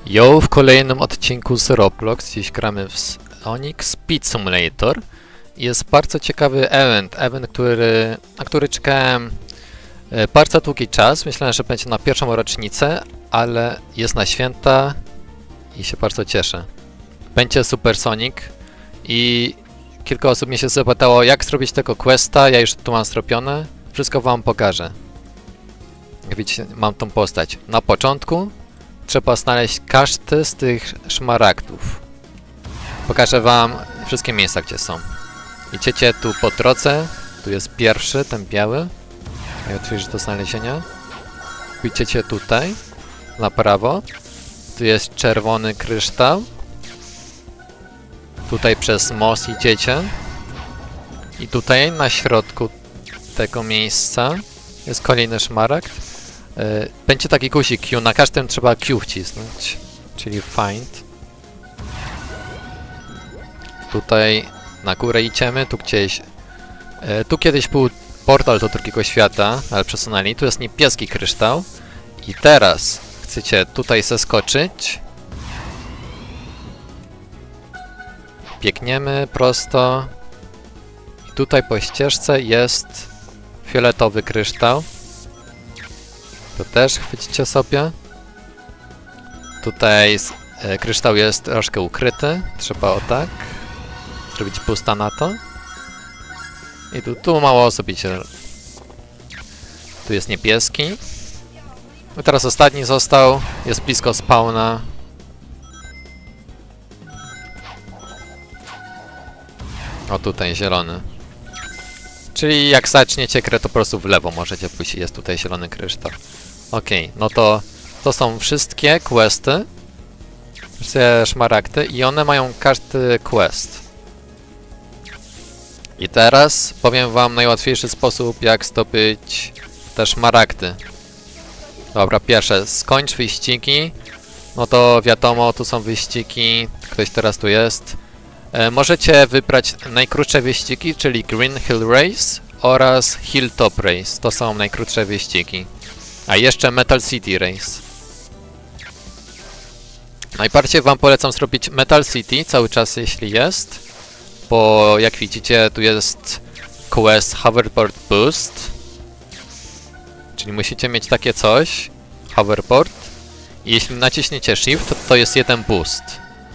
Yo, w kolejnym odcinku z Roblox. Dziś gramy w Sonic Speed Simulator. Jest bardzo ciekawy event, na który czekałem bardzo długi czas. Myślałem, że będzie na pierwszą rocznicę, ale jest na święta i się bardzo cieszę. Będzie Super Sonic i kilka osób mnie się zapytało, jak zrobić tego questa. Ja już tu mam zrobione. Wszystko wam pokażę. Jak widzicie, mam tą postać. Na początku trzeba znaleźć każdy z tych szmaragdów. Pokażę wam wszystkie miejsca, gdzie są. Idziecie tu po drodze. Tu jest pierwszy, ten biały. Najłatwiejszy do znalezienia. Pójdziecie tutaj, na prawo. Tu jest czerwony kryształ. Tutaj przez most idziecie. I tutaj na środku tego miejsca jest kolejny szmaragd. Będzie taki guzik Q, na każdym trzeba Q wcisnąć, czyli find. Tutaj na górę idziemy, tu gdzieś... tu kiedyś był portal do drugiego świata, ale przesunęli. Tu jest niebieski kryształ. I teraz chcecie tutaj zeskoczyć. Biegniemy prosto. I tutaj po ścieżce jest fioletowy kryształ. To też chwycicie sobie. Tutaj kryształ jest troszkę ukryty. Trzeba o tak zrobić pusta na to. I tu mało osób idzie. Tu jest niebieski. I teraz ostatni został. Jest blisko spawna. O, tutaj zielony. Czyli jak zaczniecie grę, to po prostu w lewo możecie pójść. Jest tutaj zielony kryształ. Okej, no to są wszystkie questy. Wszystkie szmaragdy i one mają każdy quest. I teraz powiem wam najłatwiejszy sposób, jak zdobyć te szmaragdy. Dobra, pierwsze, skończ wyścigi. No to wiadomo, tu są wyścigi. Ktoś teraz tu jest. Możecie wybrać najkrótsze wyścigi, czyli Green Hill Race oraz Hilltop Race. To są najkrótsze wyścigi. A jeszcze Metal City Race. Najbardziej wam polecam zrobić Metal City cały czas, jeśli jest. Bo jak widzicie, tu jest quest Hoverboard Boost. Czyli musicie mieć takie coś. Hoverboard. I jeśli naciśniecie Shift, to jest jeden boost.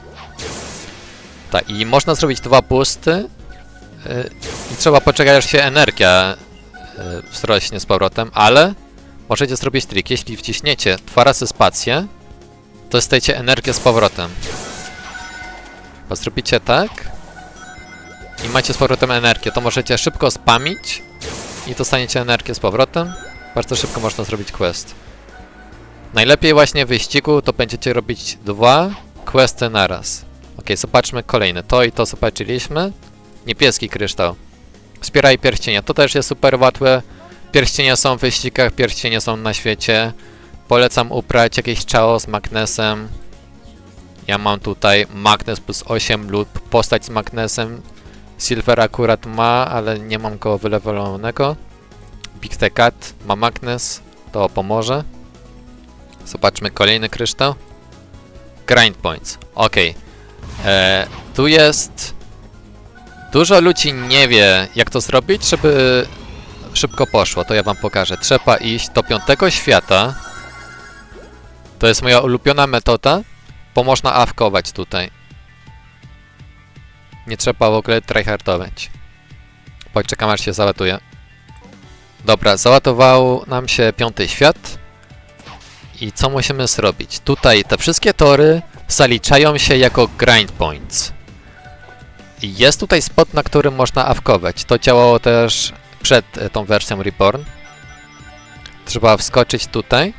Tak, i można zrobić dwa boosty. I trzeba poczekać, aż się energia wzrośnie z powrotem, ale możecie zrobić trik. Jeśli wciśniecie 2 razy spację, to dostajecie energię z powrotem. Bo zrobicie tak i macie z powrotem energię, to możecie szybko spamić i dostaniecie energię z powrotem. Bardzo szybko można zrobić quest. Najlepiej właśnie w wyścigu to będziecie robić 2 questy naraz. Ok, zobaczmy kolejne. To i to zobaczyliśmy. Niebieski kryształ. Wspieraj pierścienia. To też jest super łatwe. Pierścienia są w wyścigach, pierścienie są na świecie. Polecam ubrać jakieś ciało z magnesem. Ja mam tutaj magnes plus 8 lub postać z magnesem. Silver akurat ma, ale nie mam go wylewelowanego. Big the Cat ma magnes, to pomoże. Zobaczmy kolejny kryształ. Grind Points. Ok. Tu jest... Dużo ludzi nie wie, jak to zrobić, żeby szybko poszło. To ja wam pokażę. Trzeba iść do 5. świata. To jest moja ulubiona metoda, bo można awkować tutaj. Nie trzeba w ogóle tryhardować. Poczekam, aż się załaduje. Dobra, załadował nam się 5. świat. I co musimy zrobić? Tutaj te wszystkie tory zaliczają się jako grind points. I jest tutaj spot, na którym można awkować. To działało też przed tą wersją Reborn. Trzeba wskoczyć tutaj.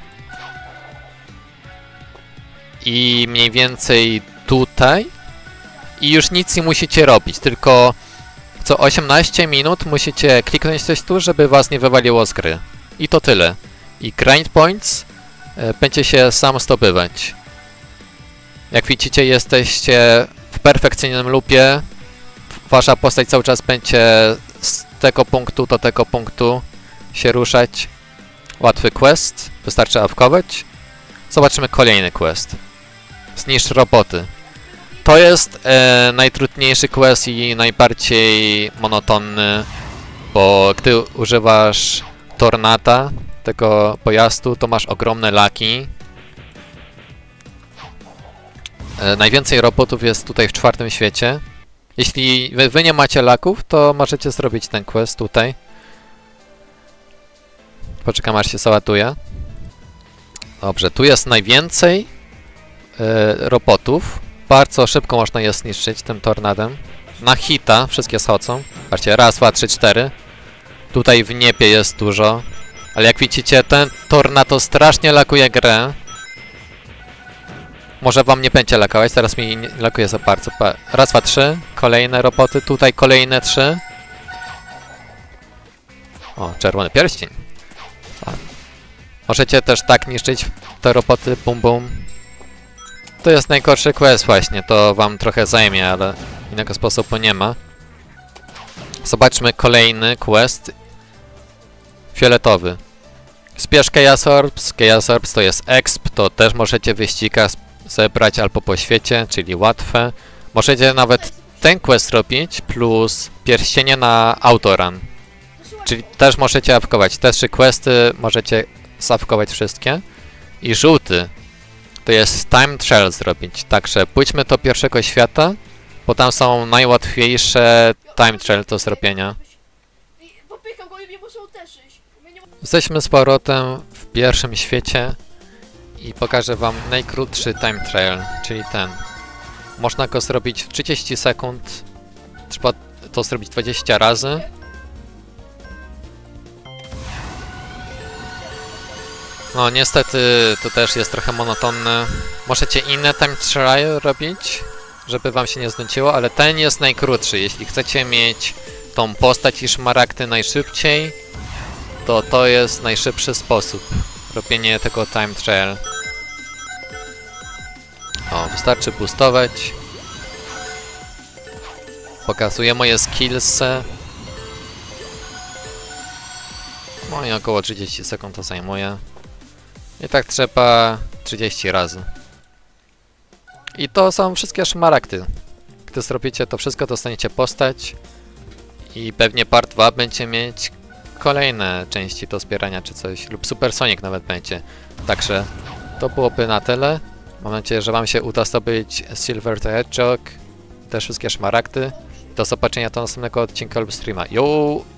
I mniej więcej tutaj. I już nic nie musicie robić, tylko co 18 minut musicie kliknąć coś tu, żeby was nie wywaliło z gry. I to tyle. I grind points będzie się sam zdobywać. Jak widzicie, jesteście w perfekcyjnym loopie. Wasza postać cały czas będzie z tego punktu do tego punktu się ruszać. Łatwy quest, wystarczy awkować. Zobaczymy kolejny quest. Zniszcz roboty. To jest najtrudniejszy quest i najbardziej monotonny, bo gdy używasz Tornata, tego pojazdu, to masz ogromne laki. Najwięcej robotów jest tutaj w 4. świecie. Jeśli wy nie macie laków, to możecie zrobić ten quest tutaj. Poczekam, aż się załatuje. Dobrze, tu jest najwięcej robotów. Bardzo szybko można je zniszczyć tym tornadem. Na hita wszystkie schodzą. Patrzcie, raz, dwa, trzy, cztery. Tutaj w niebie jest dużo. Ale jak widzicie, ten tornado strasznie lakuje grę. Może wam nie będzie lakować, teraz mi nie lakuje za bardzo. Raz, dwa, trzy. Kolejne roboty. Tutaj kolejne 3. O, czerwony pierścień. Tak. Możecie też tak niszczyć te roboty. Bum, bum. To jest najgorszy quest właśnie. To wam trochę zajmie, ale innego sposobu nie ma. Zobaczmy kolejny quest. Fioletowy. Zbierz Chaos Orbs. Chaos Orbs to jest exp, to też możecie wyściga zebrać albo po świecie, czyli łatwe. Możecie nawet ten quest robić plus pierścienie na autorun. Czyli też możecie awkować. Te 3 questy możecie zawkować wszystkie. I żółty to jest time trial zrobić. Także pójdźmy do pierwszego świata, bo tam są najłatwiejsze time trial do zrobienia. Jesteśmy z powrotem w pierwszym świecie i pokażę wam najkrótszy time trial, czyli ten. Można go zrobić w 30 sekund, trzeba to zrobić 20 razy. No niestety to też jest trochę monotonne. Możecie inne time trial robić, żeby wam się nie znudziło, ale ten jest najkrótszy. Jeśli chcecie mieć tą postać i szmaragdy najszybciej, to jest najszybszy sposób robienie tego time trial. O, wystarczy boostować. Pokazuję moje skillsy. No i około 30 sekund to zajmuje. I tak trzeba 30 razy. I to są wszystkie szmaragdy. Gdy zrobicie to wszystko, dostaniecie postać. I pewnie part 2 będzie mieć kolejne części do zbierania czy coś. Lub Super Sonic nawet będzie. Także to byłoby na tyle. Mam nadzieję, że wam się uda zdobyć Silver the Hedgehog. Te wszystkie szmaragdy. Do zobaczenia do następnego odcinka lub streama. Yo!